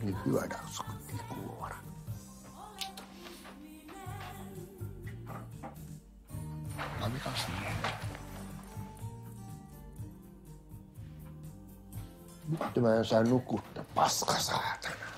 niin hyödäksi kuin tikuora. Mikäs niin? Nyt mä en saa nukutta, paskasaatana.